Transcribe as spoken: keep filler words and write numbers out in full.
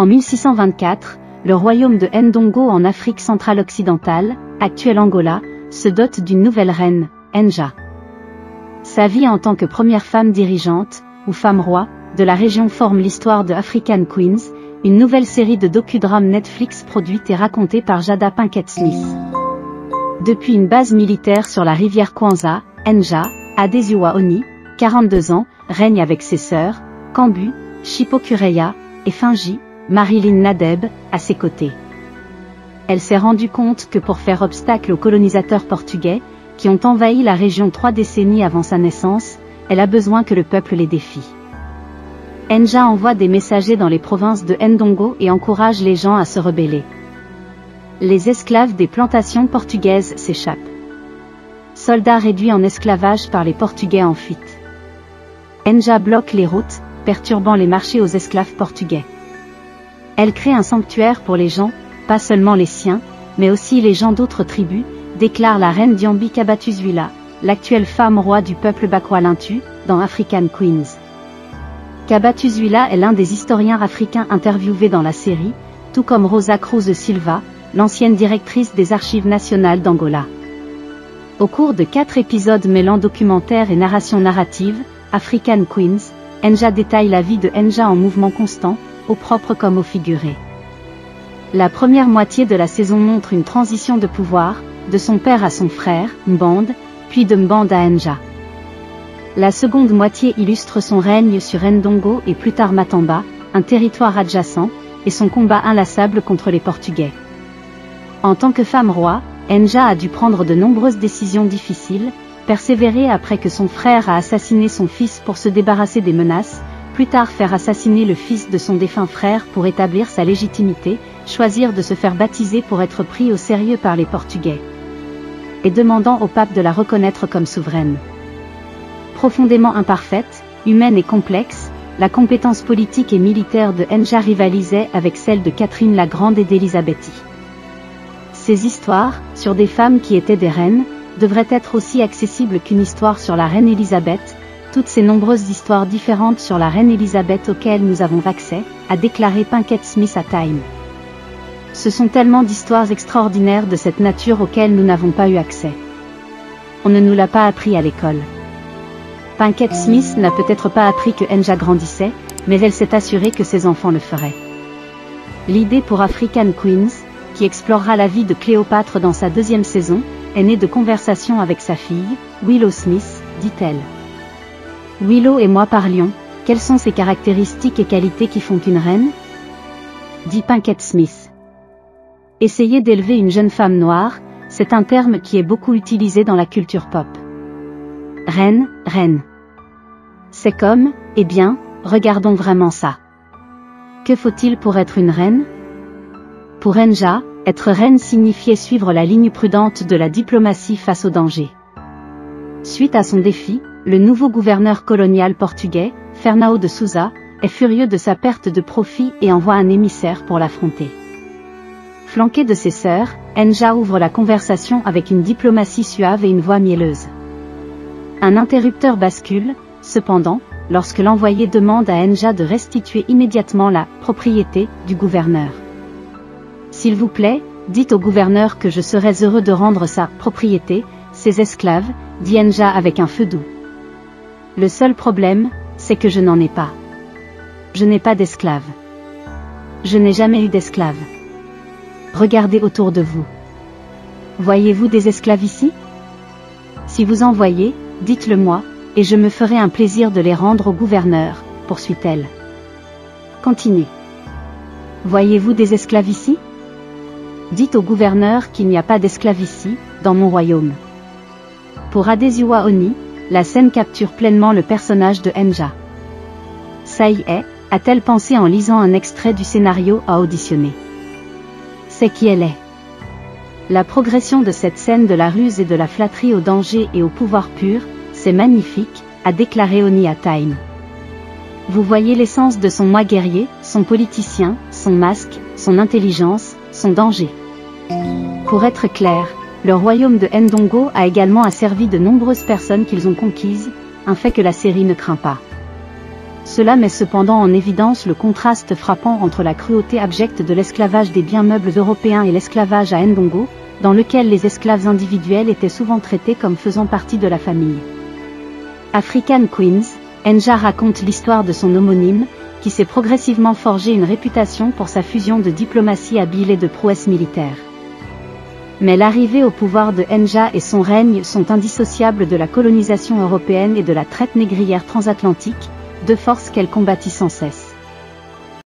En mille six cent vingt-quatre, le royaume de Ndongo en Afrique centrale occidentale, actuel Angola, se dote d'une nouvelle reine, Nja. Sa vie en tant que première femme dirigeante, ou femme roi, de la région forme l'histoire de African Queens, une nouvelle série de docudrames Netflix produite et racontée par Jada Pinkett Smith. Depuis une base militaire sur la rivière Kwanza, Nja, Adeziwa Oni, quarante-deux ans, règne avec ses sœurs, Kambu, Chipokureya, et Finji, Marilyn Nadeb, à ses côtés. Elle s'est rendue compte que pour faire obstacle aux colonisateurs portugais, qui ont envahi la région trois décennies avant sa naissance, elle a besoin que le peuple les défie. Nja envoie des messagers dans les provinces de Ndongo et encourage les gens à se rebeller. Les esclaves des plantations portugaises s'échappent. Soldats réduits en esclavage par les Portugais en fuite. Nja bloque les routes, perturbant les marchés aux esclaves portugais. Elle crée un sanctuaire pour les gens, pas seulement les siens, mais aussi les gens d'autres tribus, déclare la reine Diambi Kabatuzwila, l'actuelle femme roi du peuple Bakwalintu, dans African Queens. Kabatuzwila est l'un des historiens africains interviewés dans la série, tout comme Rosa Cruz Silva, l'ancienne directrice des archives nationales d'Angola. Au cours de quatre épisodes mêlant documentaire et narration narrative, African Queens, Nja détaille la vie de Nja en mouvement constant, au propre comme au figuré. La première moitié de la saison montre une transition de pouvoir, de son père à son frère, Mband, puis de Mband à Nja. La seconde moitié illustre son règne sur Ndongo et plus tard Matamba, un territoire adjacent, et son combat inlassable contre les Portugais. En tant que femme roi, Nja a dû prendre de nombreuses décisions difficiles, persévérer après que son frère a assassiné son fils pour se débarrasser des menaces, plus tard faire assassiner le fils de son défunt frère pour établir sa légitimité, choisir de se faire baptiser pour être pris au sérieux par les Portugais. Et demandant au pape de la reconnaître comme souveraine. Profondément imparfaite, humaine et complexe, la compétence politique et militaire de Nja rivalisait avec celle de Catherine la Grande et d'Elisabeth. Ces histoires, sur des femmes qui étaient des reines, devraient être aussi accessibles qu'une histoire sur la reine Elisabeth, toutes ces nombreuses histoires différentes sur la reine Elisabeth auxquelles nous avons accès, a déclaré Pinkett Smith à Time. Ce sont tellement d'histoires extraordinaires de cette nature auxquelles nous n'avons pas eu accès. On ne nous l'a pas appris à l'école. Pinkett Smith n'a peut-être pas appris que Nja grandissait, mais elle s'est assurée que ses enfants le feraient. L'idée pour African Queens, qui explorera la vie de Cléopâtre dans sa deuxième saison, est née de conversations avec sa fille, Willow Smith, dit-elle. Willow et moi parlions, quelles sont ses caractéristiques et qualités qui font une reine? Dit Pinkett Smith. Essayer d'élever une jeune femme noire, c'est un terme qui est beaucoup utilisé dans la culture pop. Reine, reine. C'est comme, eh bien, regardons vraiment ça. Que faut-il pour être une reine? Pour Nja, être reine signifiait suivre la ligne prudente de la diplomatie face au danger. Suite à son défi, le nouveau gouverneur colonial portugais, Fernão de Souza, est furieux de sa perte de profit et envoie un émissaire pour l'affronter. Flanqué de ses sœurs, Nja ouvre la conversation avec une diplomatie suave et une voix mielleuse. Un interrupteur bascule, cependant, lorsque l'envoyé demande à Nja de restituer immédiatement la propriété du gouverneur. S'il vous plaît, dites au gouverneur que je serais heureux de rendre sa propriété, ses esclaves, dit Nja avec un feu doux. Le seul problème, c'est que je n'en ai pas. Je n'ai pas d'esclaves. Je n'ai jamais eu d'esclaves. Regardez autour de vous. Voyez-vous des esclaves ici? Si vous en voyez, dites-le moi, et je me ferai un plaisir de les rendre au gouverneur, poursuit-elle. Continue. Voyez-vous des esclaves ici? Dites au gouverneur qu'il n'y a pas d'esclaves ici, dans mon royaume. Pour Adeziwa Oni, la scène capture pleinement le personnage de Nja. Ça y est, a-t-elle pensé en lisant un extrait du scénario à auditionner. C'est qui elle est. La progression de cette scène de la ruse et de la flatterie au danger et au pouvoir pur, c'est magnifique, a déclaré Oni à Time. Vous voyez l'essence de son moi guerrier, son politicien, son masque, son intelligence, son danger. Pour être clair, le royaume de Ndongo a également asservi de nombreuses personnes qu'ils ont conquises, un fait que la série ne craint pas. Cela met cependant en évidence le contraste frappant entre la cruauté abjecte de l'esclavage des biens meubles européens et l'esclavage à Ndongo, dans lequel les esclaves individuels étaient souvent traités comme faisant partie de la famille. African Queens, Nja raconte l'histoire de son homonyme, qui s'est progressivement forgé une réputation pour sa fusion de diplomatie habile et de prouesse militaire. Mais l'arrivée au pouvoir de Nja et son règne sont indissociables de la colonisation européenne et de la traite négrière transatlantique, deux forces qu'elle combattit sans cesse.